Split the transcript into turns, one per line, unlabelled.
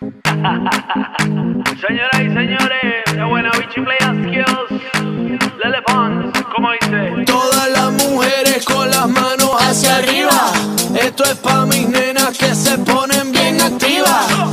Señoras y señores, de buena bichi play skills. Lele Pons, como dice.
Todas las mujeres con las manos hacia arriba. Esto es pa' mis nenas que se ponen bien activas.